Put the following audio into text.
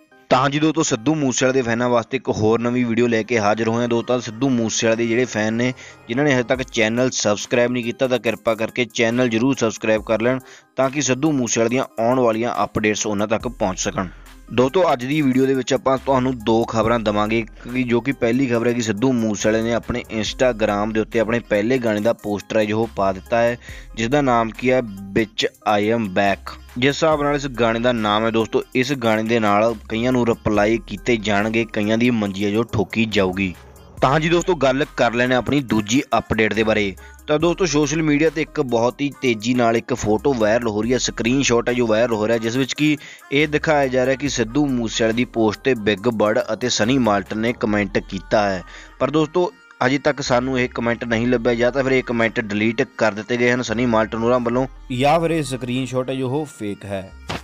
ਤਾਂ ਜੀ ਦੋਸਤੋ ਸਿੱਧੂ ਮੂਸੇਵਾਲੇ ਦੇ ਫੈਨਾਂ ਵਾਸਤੇ ਇੱਕ ਹੋਰ ਨਵੀਂ ਵੀਡੀਓ ਲੈ ਕੇ ਹਾਜ਼ਰ ਹੋਏ ਹਾਂ। ਦੋਸਤੋ ਸਿੱਧੂ ਮੂਸੇਵਾਲੇ ਦੇ ਜਿਹੜੇ ਫੈਨ ਨੇ ਜਿਨ੍ਹਾਂ ਨੇ ਹਜੇ ਤੱਕ ਚੈਨਲ ਸਬਸਕ੍ਰਾਈਬ ਨਹੀਂ ਕੀਤਾ ਤਾਂ ਕਿਰਪਾ ਕਰਕੇ ਚੈਨਲ ਜ਼ਰੂਰ ਸਬਸਕ੍ਰਾਈਬ ਕਰ ਲੈਣ ਤਾਂ ਕਿ ਸਿੱਧੂ ਮੂਸੇਵਾਲੇ ਦੀਆਂ ਆਉਣ ਵਾਲੀਆਂ ਅਪਡੇਟਸ ਉਹਨਾਂ ਤੱਕ ਪਹੁੰਚ ਸਕਣ। ਦੋਸਤੋ ਅੱਜ ਦੀ ਵੀਡੀਓ ਦੇ ਵਿੱਚ ਆਪਾਂ ਤੁਹਾਨੂੰ ਦੋ ਖਬਰਾਂ ਦਵਾਂਗੇ ਜੋ ਕਿ ਪਹਿਲੀ ਖਬਰ ਹੈ ਕਿ ਸਿੱਧੂ ਮੂਸੇਵਾਲੇ ਨੇ ਆਪਣੇ ਇੰਸਟਾਗ੍ਰਾਮ ਦੇ ਉੱਤੇ ਆਪਣੇ ਪਹਿਲੇ ਗਾਣੇ ਦਾ ਪੋਸਟਰ ਹੈ ਜੋ ਪਾ ਦਿੱਤਾ ਹੈ, ਜਿਸ ਦਾ ਨਾਮ ਕੀ ਹੈ ਵਿੱਚ ਆਈ ਐਮ ਬੈਕ। जिस हिसाब नाल इस गाने का नाम है दोस्तों, इस गाने के नाल कईयां नूं रिप्लाई किए जाणगे, कईयां दी मंजी है जो ठोकी जाऊगी। तां जी दोस्तों गल कर लेने अपनी दूजी अपडेट के बारे। तो दोस्तों सोशल मीडिया ते एक बहुत ही तेजी नाल एक फोटो वायरल हो रही है, स्क्रीनशॉट है जो वायरल हो रहा है, जिस विच कि ये दिखाया जा रहा है कि सिद्धू मूसेवाले की पोस्ट ते बिग बर्ड अते सनी माल्टन ने कमेंट किया है। पर दोस्तों अजे तक सानू ये कमेंट नहीं लभ्या, या तो फिर ये कमेंट डिलीट कर दिते गए हैं सनी माल्टन होरां वालों, या फिर ये स्क्रीनशॉट है जो फेक है।